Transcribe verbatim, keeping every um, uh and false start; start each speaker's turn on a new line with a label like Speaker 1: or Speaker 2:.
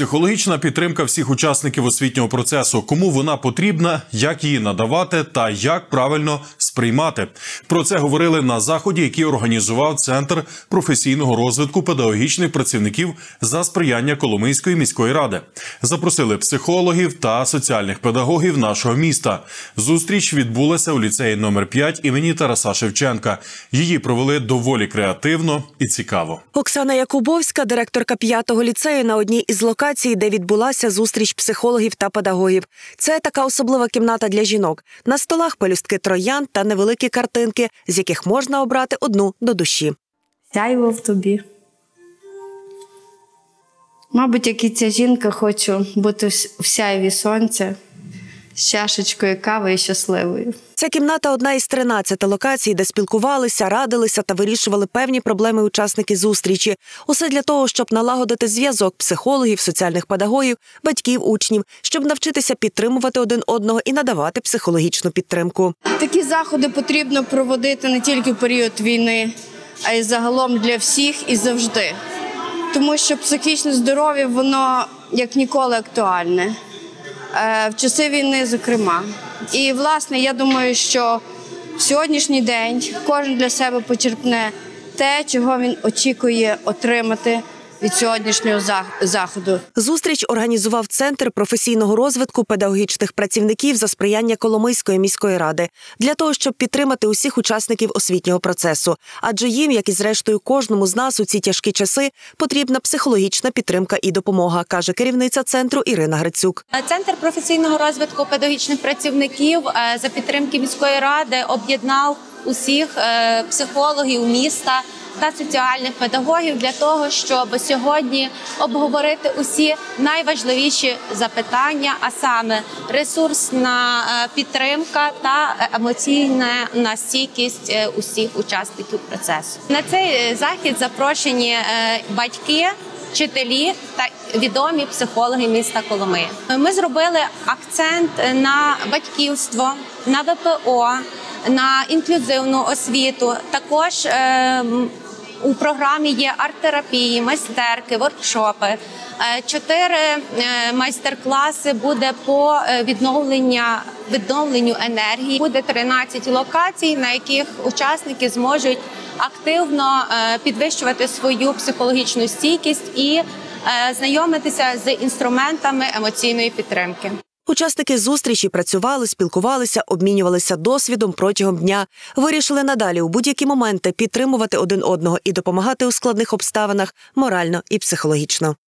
Speaker 1: Психологічна підтримка всіх учасників освітнього процесу. Кому вона потрібна, як її надавати та як правильно сприймати. Про це говорили на заході, який організував Центр професійного розвитку педагогічних працівників за сприяння Коломийської міської ради. Запросили психологів та соціальних педагогів нашого міста. Зустріч відбулася у ліцеї номер п'ять імені Тараса Шевченка. Її провели доволі креативно і цікаво.
Speaker 2: Оксана Якубовська, директорка п'ятого ліцею, на одній із локацій, де відбулася зустріч психологів та педагогів. Це така особлива кімната для жінок. На столах пелюстки троянд та невеликі картинки, з яких можна обрати одну до душі.
Speaker 3: Сяйво в тобі. Мабуть, як і ця жінка, хочу бути в сяйві сонця, з чашечкою кави і щасливою.
Speaker 2: Ця кімната – одна із тринадцяти локацій, де спілкувалися, радилися та вирішували певні проблеми учасники зустрічі. Усе для того, щоб налагодити зв'язок психологів, соціальних педагогів, батьків, учнів, щоб навчитися підтримувати один одного і надавати психологічну підтримку.
Speaker 3: Такі заходи потрібно проводити не тільки в період війни, а й загалом для всіх і завжди. Тому що психічне здоров'я, воно як ніколи актуальне. В часи війни, зокрема. І, власне, я думаю, що в сьогоднішній день кожен для себе почерпне те, чого він очікує отримати від сьогоднішнього заходу.
Speaker 2: Зустріч організував Центр професійного розвитку педагогічних працівників за сприяння Коломийської міської ради для того, щоб підтримати усіх учасників освітнього процесу. Адже їм, як і зрештою кожному з нас у ці тяжкі часи, потрібна психологічна підтримка і допомога, каже керівниця центру Ірина Грицюк.
Speaker 4: Центр професійного розвитку педагогічних працівників за підтримки міської ради об'єднав усіх психологів міста та соціальних педагогів для того, щоб сьогодні обговорити усі найважливіші запитання, а саме ресурсна підтримка та емоційна стійкість усіх учасників процесу. На цей захід запрошені батьки, вчителі та відомі психологи міста Коломиї. Ми зробили акцент на батьківство, на ве пе о, на інклюзивну освіту. Також е, у програмі є арт-терапії, майстерки, воркшопи. Чотири майстер-класи буде по відновлення, відновленню енергії. Буде тринадцять локацій, на яких учасники зможуть активно підвищувати свою психологічну стійкість і знайомитися з інструментами емоційної підтримки.
Speaker 2: Учасники зустрічі працювали, спілкувалися, обмінювалися досвідом протягом дня. Вирішили надалі у будь-які моменти підтримувати один одного і допомагати у складних обставинах морально і психологічно.